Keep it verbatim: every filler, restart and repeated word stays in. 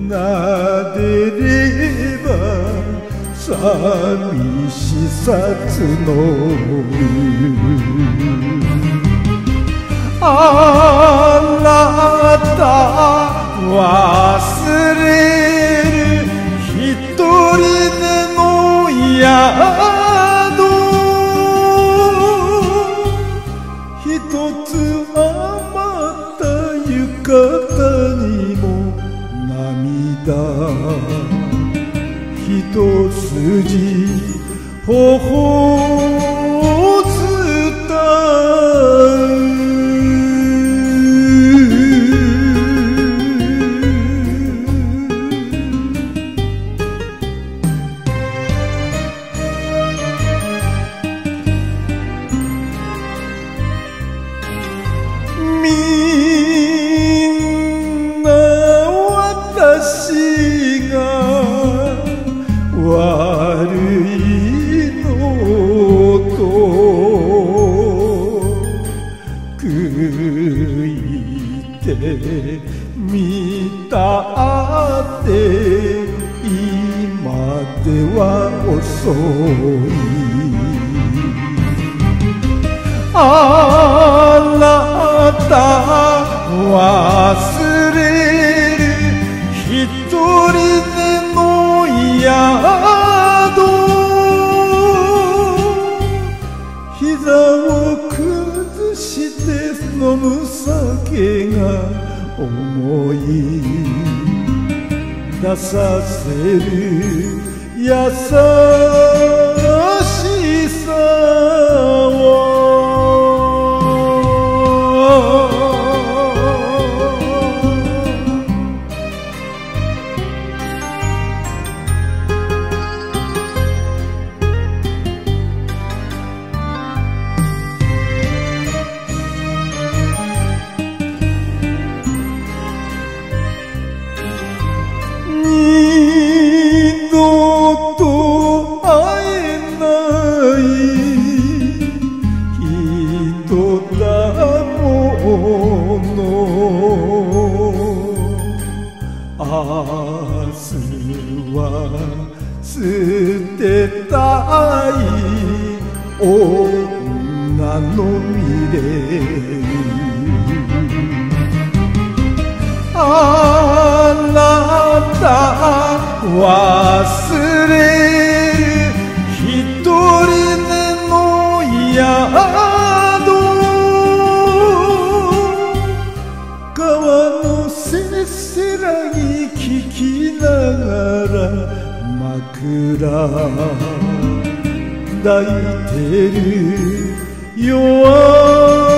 撫でれば寂しさ募る。あなた忘れる一人での宿、一つ余った浴衣にも涙、一筋頬を伝う。みんな私が悪いのと悔いてみたって今では遅い。あなた忘れる一人での宿、膝を崩して飲む酒が思い出させる優しさを。二度と会えない人だもの、明日は捨てたい女の未練。あなた忘れる一人での宿、川のせせらぎ聞きながら枕抱いてる弱